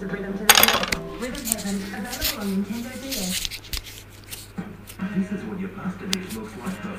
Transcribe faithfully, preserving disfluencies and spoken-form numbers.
of Rhythm to the Hill. Rhythm Heaven, available on Nintendo D S. This is what your pasta dish looks like.